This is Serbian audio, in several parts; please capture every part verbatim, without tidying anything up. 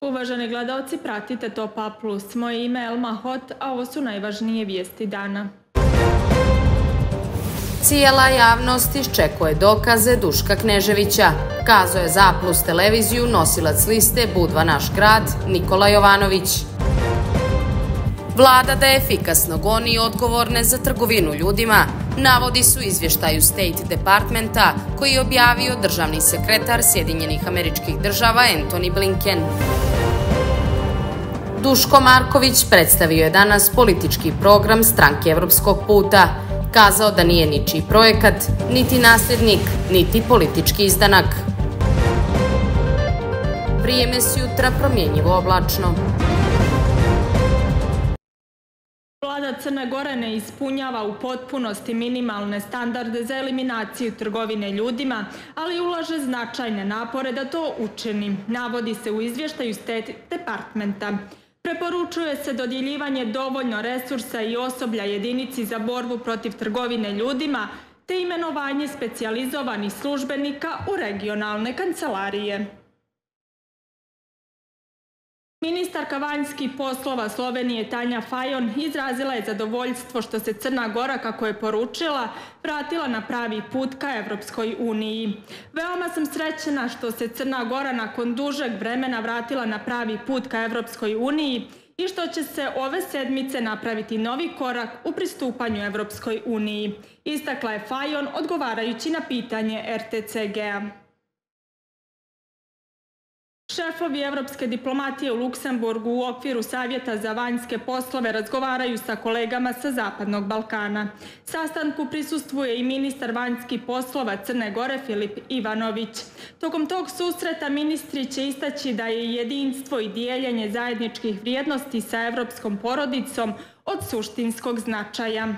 Uvaženi gledalci, pratite Top A plus. Moje ime je Elma Hot, a ovo su najvažnije vijesti dana. Cijela javnost iščekuje dokaze Duška Kneževića, kazao je za A plus televiziju nosilac liste Budva naš grad Nikola Jovanović. Vlada da efikasno goni odgovorne za trgovinu ljudima, navodi su izvještaju State Departmenta koji je objavio državni sekretar Sjedinjenih Američkih Država Antony Blinken. Duško Marković predstavio je danas politički program Stranke Evropskog puta, kazao da nije ničiji projekat, niti nasljednik, niti politički izdanak. Vrijeme s jutra promjenjivo oblačno. Vlada Crne Gore ne ispunjava u potpunosti minimalne standarde za eliminaciju trgovine ljudima, ali ulaže značajne napore da to učini, navodi se u izvještaju State Departmenta. Preporučuje se dodjeljivanje dovoljno resursa i osoblja jedinici za borbu protiv trgovine ljudima, te imenovanje specijalizovanih službenika u regionalne kancelarije. Ministarka vanjskih poslova Slovenije Tanja Fajon izrazila je zadovoljstvo što se Crna Gora, kako je poručila, vratila na pravi put ka Evropskoj uniji. Veoma sam srećna što se Crna Gora nakon dužeg vremena vratila na pravi put ka Evropskoj uniji i što će se ove sedmice napraviti novi korak u pristupanju Evropskoj uniji, istakla je Fajon odgovarajući na pitanje R T C G-a. Šefovi evropske diplomatije u Luksemburgu u okviru Savjeta za vanjske poslove razgovaraju sa kolegama sa Zapadnog Balkana. Sastanku prisustvuje i ministar vanjskih poslova Crne Gore Filip Ivanović. Tokom tog susreta ministri će istaći da je jedinstvo i dijeljenje zajedničkih vrijednosti sa evropskom porodicom od suštinskog značaja.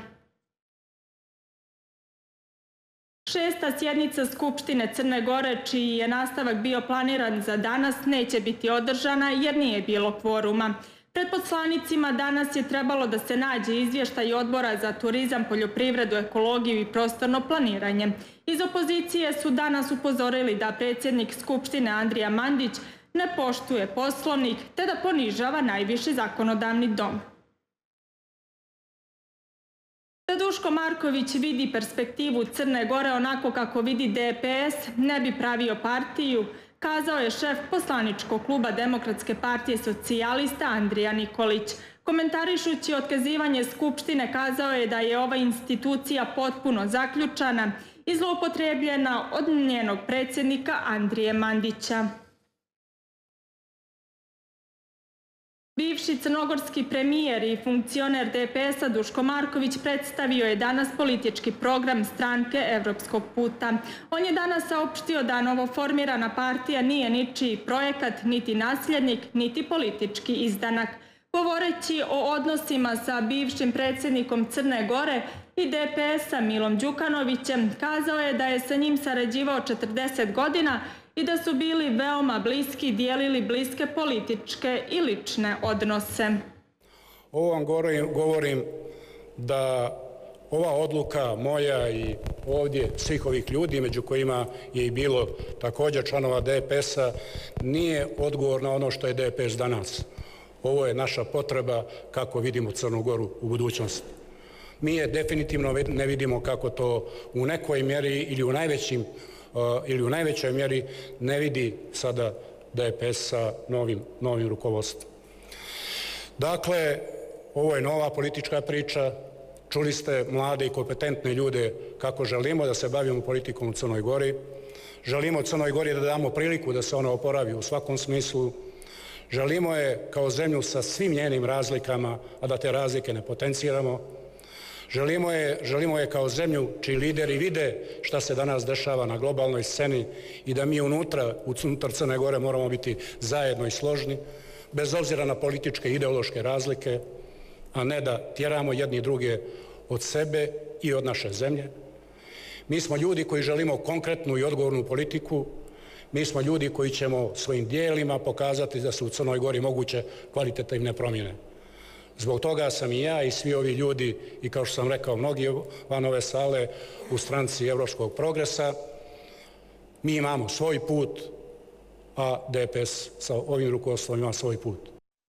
Šesta sjednica Skupštine Crne Gore, čiji je nastavak bio planiran za danas, neće biti održana jer nije bilo kvoruma. Pred poslanicima danas je trebalo da se nađe izvještaj Odbora za turizam, poljoprivredu, ekologiju i prostorno planiranje. Iz opozicije su danas upozorili da predsjednik Skupštine Andrija Mandić ne poštuje Poslovnik te da ponižava najviši zakonodavni dom. Da Duško Marković vidi perspektivu Crne Gore onako kako vidi D P S, ne bi pravio partiju, kazao je šef poslaničkog kluba Demokratske partije socijalista Andrija Nikolić. Komentarišući otkazivanje Skupštine, kazao je da je ova institucija potpuno zaključana i zloupotrebljena od njenog predsjednika Andrije Mandića. Bivši crnogorski premijer i funkcioner D P S-a Duško Marković predstavio je danas politički program Stranke Evropskog puta. On je danas saopštio da novoformirana partija nije ničiji projekat, niti nasljednik, niti politički izdanak. Govoreći o odnosima sa bivšim predsjednikom Crne Gore i D P S-a Milom Đukanovićem, kazao je da je sa njim sarađivao četrdeset godina i da su bili veoma bliski, dijelili bliske političke i lične odnose. Ovo vam govorim da ova odluka moja i ovdje svih ovih ljudi, među kojima je i bilo također članova D P S-a, nije odgovor na ono što je D P S danas. Ovo je naša potreba kako vidimo Crnu Goru u budućnosti. Mi je definitivno ne vidimo kako to u nekoj mjeri ili u najvećim ili u najvećoj mjeri ne vidi sada D P S sa novim, novim rukovodstvom. Dakle, ovo je nova politička priča. Čuli ste mlade i kompetentne ljude kako želimo da se bavimo politikom u Crnoj Gori. Želimo Crnoj Gori da damo priliku da se ona oporavi u svakom smislu. Želimo je kao zemlju sa svim njenim razlikama, a da te razlike ne potenciramo. Želimo je, želimo je kao zemlju čiji lideri vide šta se danas dešava na globalnoj sceni i da mi unutra, unutar Crne Gore moramo biti zajedno i složni, bez obzira na političke i ideološke razlike, a ne da tjeramo jedni druge od sebe i od naše zemlje. Mi smo ljudi koji želimo konkretnu i odgovornu politiku. Mi smo ljudi koji ćemo svojim dijelima pokazati da su u Crnoj Gori moguće kvalitativne promjene. Zbog toga sam i ja i svi ovi ljudi, i kao što sam rekao, mnogi van ove sale u stranci Evropskog progresa, mi imamo svoj put, a D P S sa ovim rukovodstvom ima svoj put.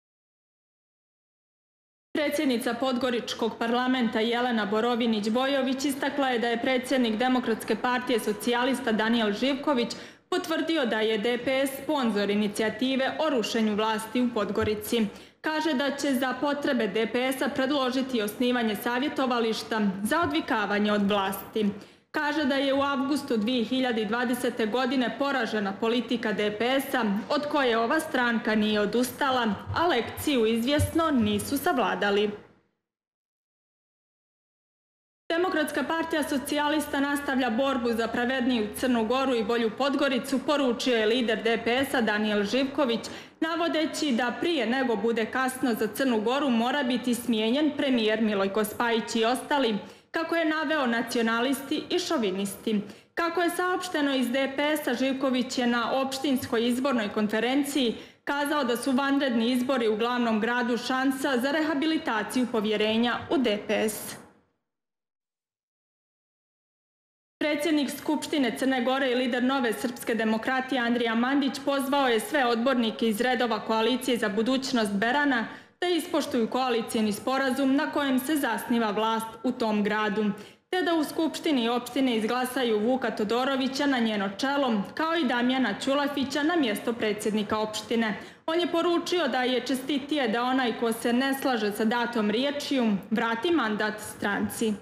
Predsjednica Podgoričkog parlamenta Jelena Borovinić-Bojović istakla je da je predsjednik Demokratske partije socijalista Danijel Živković potvrdio da je D P S sponzor inicijative o rušenju vlasti u Podgorici. Kaže da će za potrebe D P S-a predložiti osnivanje savjetovališta za odvikavanje od vlasti. Kaže da je u avgustu dvije hiljade dvadesete. godine poražena politika D P S-a, od koje ova stranka nije odustala, a lekciju izvjesno nisu savladali. Demokratska partija socijalista nastavlja borbu za pravedniju Crnu Goru i bolju Podgoricu, poručio je lider D P S-a Danijel Živković, navodeći da prije nego bude kasno za Crnu Goru mora biti smijenjen premijer Milojko Spajić i ostali, kako je naveo nacionalisti i šovinisti. Kako je saopšteno iz D P S-a, Živković je na opštinskoj izbornoj konferenciji kazao da su vanredni izbori u glavnom gradu šansa za rehabilitaciju povjerenja u D P S. Predsjednik Skupštine Crne Gore i lider Nove srpske demokratije Andrija Mandić pozvao je sve odbornike iz redova Koalicije za budućnost Berana da ispoštuju koalicijni sporazum na kojem se zasniva vlast u tom gradu, te da u Skupštini opštine izglasaju Vuka Todorovića na njeno čelo, kao i Damjana Ćulafića na mjesto predsjednika opštine. On je poručio da je čestitije da onaj ko se ne slaže sa datom riječju vrati mandat stranci.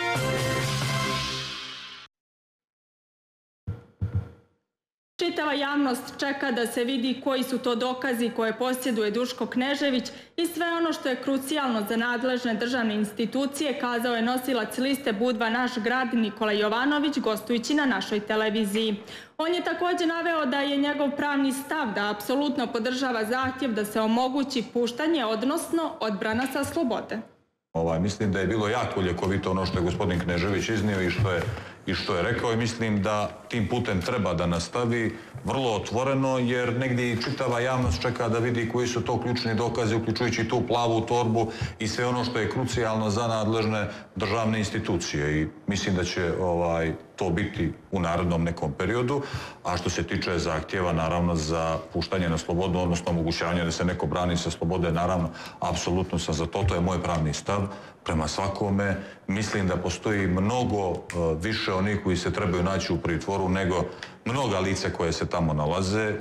Čitava javnost čeka da se vidi koji su to dokazi koje posjeduje Duško Knežević i sve ono što je krucijalno za nadležne državne institucije, kazao je nosilac liste Budva naš grad Nikola Jovanović gostujući na našoj televiziji. On je također naveo da je njegov pravni stav da apsolutno podržava zahtjev da se omogući puštanje, odnosno odbrana sa slobode. Ovaj, mislim da je bilo jako ljekovito ono što je gospodin Knežević iznio i što je i što je rekao i mislim da tim putem treba da nastavi vrlo otvoreno jer negdje i čitava javnost čeka da vidi koji su to ključni dokazi uključujući tu plavu torbu i sve ono što je krucijalno za nadležne državne institucije i mislim da će ovaj, to biti u narednom nekom periodu, a što se tiče zahtjeva naravno za puštanje na slobodu, odnosno omogućavanje da se neko brani sa slobode, naravno, apsolutno sam za to, to je moj pravni stav prema svakome. Mislim da postoji mnogo uh, više onih koji se trebaju naći u pritvoru nego mnoga lica koje se tamo nalaze.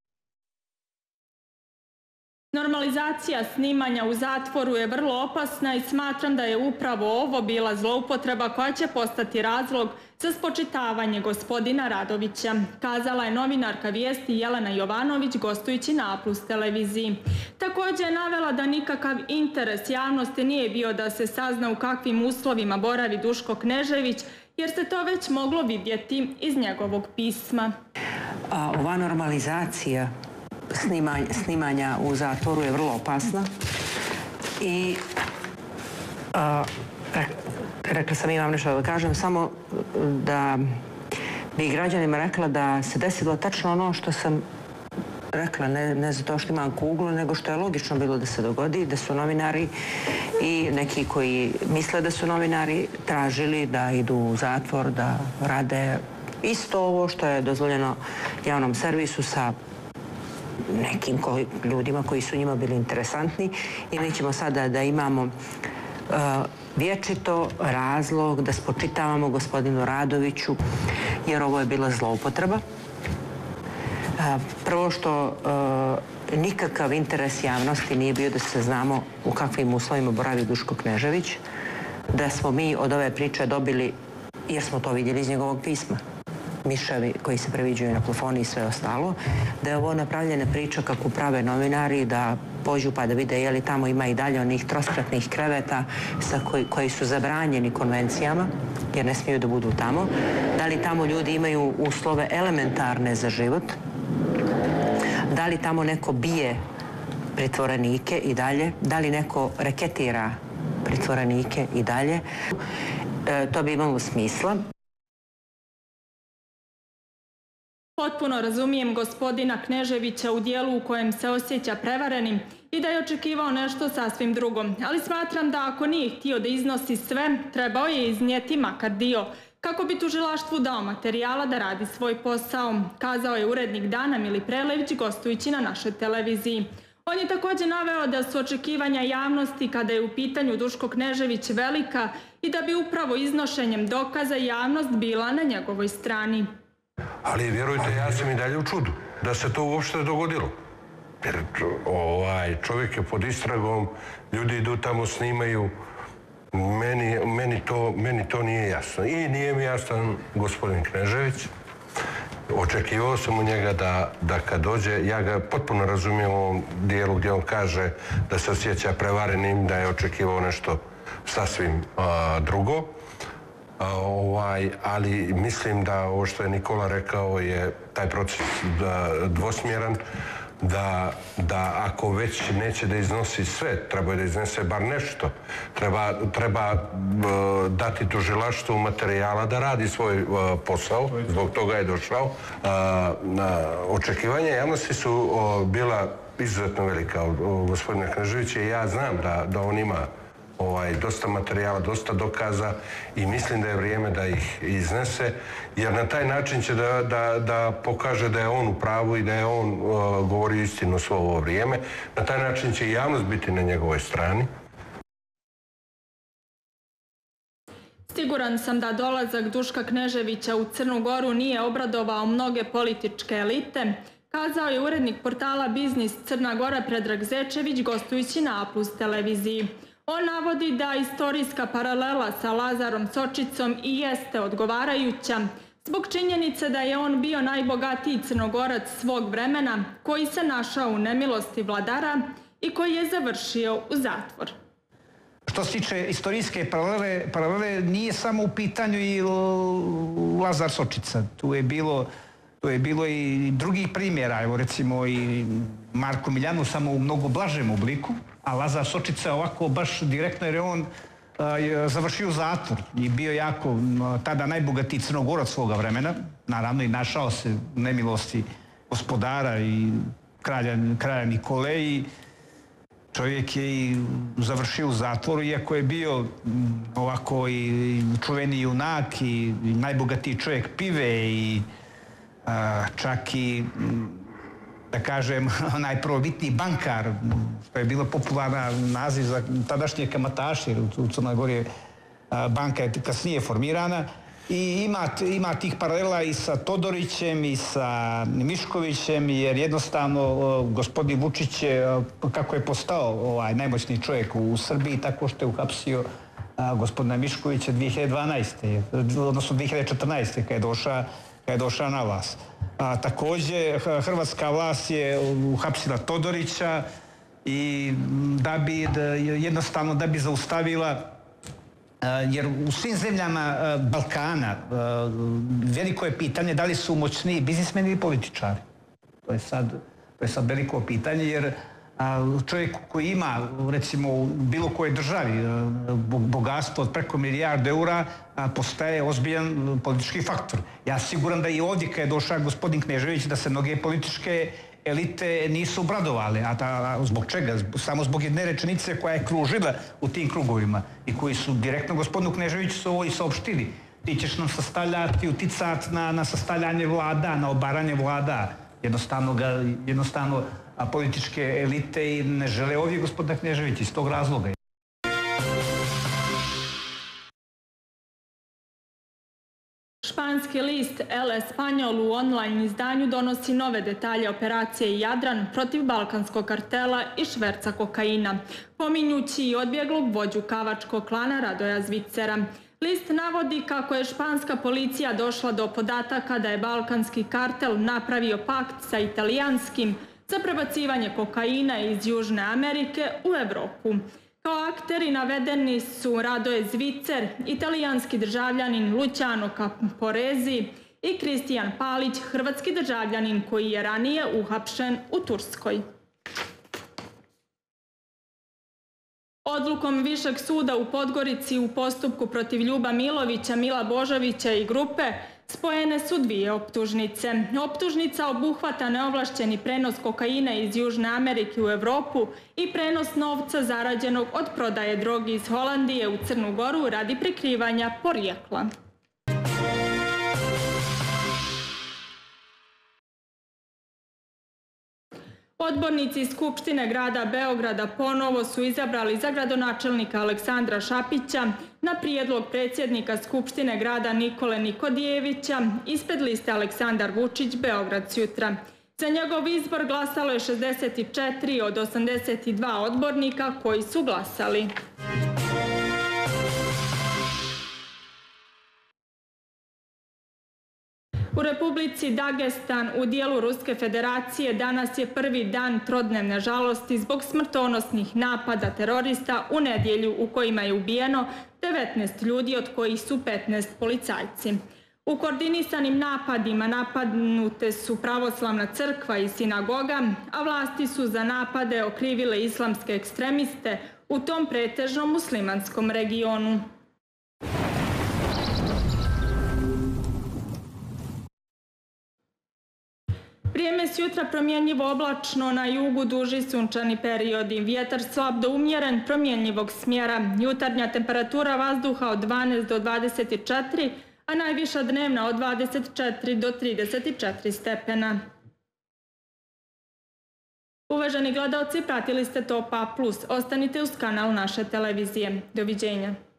Normalizacija snimanja u zatvoru je vrlo opasna i smatram da je upravo ovo bila zloupotreba koja će postati razlog za spočitavanje gospodina Radovića, kazala je novinarka Vijesti Jelena Jovanović gostujući na A plus televiziji. Također je navela da nikakav interes javnosti nije bio da se sazna u kakvim uslovima boravi Duško Knežević, jer se to već moglo vidjeti iz njegovog pisma. A, ova normalizacija snimanja, snimanja u zatvoru je vrlo opasna i a, re, rekla sam imam nešto da kažem, samo da bi građanima rekla da se desilo tačno ono što sam rekla, ne, ne zato što imam kuglu, nego što je logično bilo da se dogodi, da su novinari i neki koji misle da su novinari tražili da idu u zatvor, da rade isto ovo što je dozvoljeno javnom servisu sa nekim koji, ljudima koji su njima bili interesantni i mi ćemo sada da imamo uh, vječito razlog da spočitavamo gospodinu Radoviću jer ovo je bila zloupotreba. Uh, prvo što uh, nikakav interes javnosti nije bio da se znamo u kakvim uslovima boravi Duško Knežević, da smo mi od ove priče dobili, jer smo to vidjeli iz njegovog pisma, miševi koji se previđuju na plafoni i sve ostalo, da je ovo napravljena priča kako prave novinari, da pođu pa da vide je li tamo ima i dalje onih trospratnih kreveta sa koji, koji su zabranjeni konvencijama, jer ne smiju da budu tamo, da li tamo ljudi imaju uslove elementarne za život, da li tamo neko bije pritvorenike i dalje, da li neko reketira pritvorenike i dalje, e, to bi imalo smisla. Potpuno razumijem gospodina Kneževića u dijelu u kojem se osjeća prevarenim i da je očekivao nešto sasvim drugo, ali smatram da ako nije htio da iznosi sve, trebao je iznijeti makar dio, kako bi tužilaštvu dao materijala da radi svoj posao, kazao je urednik Dana Mili Prelević gostujući na našoj televiziji. On je također naveo da su očekivanja javnosti kada je u pitanju Duško Knežević velika i da bi upravo iznošenjem dokaza javnost bila na njegovoj strani. Ali vjerujte, ja sam i dalje u čudu da se to uopšte dogodilo. Jer ovaj, čovjek je pod istragom, ljudi idu tamo, snimaju. Meni, meni, to, meni to nije jasno. I nije mi jasan gospodin Knežević. Očekivao sam u njega da, da kad dođe, ja ga potpuno razumijem u ovom dijelu gdje on kaže da se osjeća prevarenim, da je očekivao nešto sasvim a, drugo. A, ovaj, ali mislim da ovo što je Nikola rekao je taj proces da, dvosmjeran. Da, da ako već neće da iznosi sve, treba da iznese bar nešto. Treba, treba uh, dati tužilaštvu materijala da radi svoj uh, posao, zbog toga je došao. Uh, uh, očekivanja javnosti su uh, bila izuzetno velika od uh, gospodina Kneževića i ja znam da, da on ima ovaj, dosta materijala, dosta dokaza i mislim da je vrijeme da ih iznese, jer na taj način će da, da, da pokaže da je on u pravu i da je on uh, govorio istinu svo ovo vrijeme. Na taj način će i javnost biti na njegovoj strani. Siguran sam da dolazak Duška Kneževića u Crnu Goru nije obradovao mnoge političke elite, kazao je urednik portala Biznis Crna Gora Predrag Zečević gostujući na A plus televiziji. On navodi da istorijska paralela sa Lazarom Sočicom i jeste odgovarajuća zbog činjenice da je on bio najbogatiji Crnogorac svog vremena koji se našao u nemilosti vladara i koji je završio u zatvor. Što se tiče istorijske paralele, paralele nije samo u pitanju i Lazar Sočica. Tu je bilo, tu je bilo i drugih primjera, evo recimo i Marko Miljanu samo u mnogo blažem obliku, a Lazar Sočica ovako baš direktno jer je on a, završio zatvor i bio jako tada najbogatiji Crnogorac svoga vremena, naravno i našao se u nemilosti gospodara i kralja, kralja Nikole i čovjek je i završio u zatvoru, iako je bio ovako i čuveni junak i najbogatiji čovjek pive i a, čak i da kažem, najprobitniji bankar, što je bilo popularan naziv za tadašnje kamataše, u Crnoj Gori je banka je kasnije formirana i ima, ima tih paralela i sa Todorićem i sa Miškovićem, jer jednostavno gospodin Vučić je, kako je postao ovaj najmoćniji čovjek u Srbiji, tako što je uhapsio gospodina Miškovića dvije hiljade dvanaeste. odnosno dvije hiljade četrnaeste. kad je došao kad je došao na vlast. A, također, hrvatska vlast je uhapsila Todorića i da bi da, jednostavno da bi zaustavila, a, jer u svim zemljama a, Balkana a, veliko je pitanje da li su moćniji biznismeni ili političari. To je sad, to je sad veliko pitanje, jer a, čovjek koji ima, recimo, u bilo kojoj državi bogatstvo od preko milijardu eura a, postaje ozbiljan politički faktor. Ja siguran da i ovdje kad je došao gospodin Knežević da se mnoge političke elite nisu obradovale. A ta, zbog čega? Samo zbog jedne rečenice koja je kružila u tim krugovima i koji su direktno gospodinu Kneževiću su ovo i saopštili. Ti ćeš nam sastavljati, uticati na, na sastavljanje vlada, na obaranje vlada. Jednostavno, ga, jednostavno a političke elite i ne žele ovdje gospodina Kneževića iz tog razloga. Španski list El Español u online izdanju donosi nove detalje operacije Jadran protiv balkanskog kartela i šverca kokaina, pominjući i odbjeglog vođu kavačkog klana Radoja Zvicera. List navodi kako je španska policija došla do podataka da je balkanski kartel napravio pakt sa italijanskim za prebacivanje kokaina iz Južne Amerike u Evropu. Kao akteri navedeni su Radoje Zvicer, italijanski državljanin Luciano Caporezi i Kristijan Palić, hrvatski državljanin koji je ranije uhapšen u Turskoj. Odlukom Višeg suda u Podgorici u postupku protiv Ljuba Milovića, Mila Božovića i grupe spojene su dvije optužnice. Optužnica obuhvata neovlašćeni prenos kokaina iz Južne Amerike u Evropu i prenos novca zarađenog od prodaje droge iz Holandije u Crnu Goru radi prikrivanja porijekla. Odbornici iz Skupštine grada Beograda ponovo su izabrali za gradonačelnika Aleksandra Šapića na prijedlog predsjednika Skupštine grada Nikole Nikodijevića ispred liste Aleksandar Vučić Beograd sutra. Za njegov izbor glasalo je šezdeset četiri od osamdeset dva odbornika koji su glasali. U Republici Dagestan u dijelu Ruske federacije danas je prvi dan trodnevne žalosti zbog smrtonosnih napada terorista u nedjelju u kojima je ubijeno devetnaest ljudi, od kojih su petnaest policajci. U koordinisanim napadima napadnute su pravoslavna crkva i sinagoga, a vlasti su za napade okrivile islamske ekstremiste u tom pretežno muslimanskom regionu. Vrijeme s jutra promjenjivo oblačno, na jugu duži sunčani periodi. Vjetar slab do umjeren promjenjivog smjera. Jutarnja temperatura vazduha od dvanaest do dvadeset četiri, a najviša dnevna od dvadeset četiri do trideset četiri stepena. Uvaženi gledalci, pratili ste Top A plus. Ostanite uz kanal naše televizije. Doviđenja.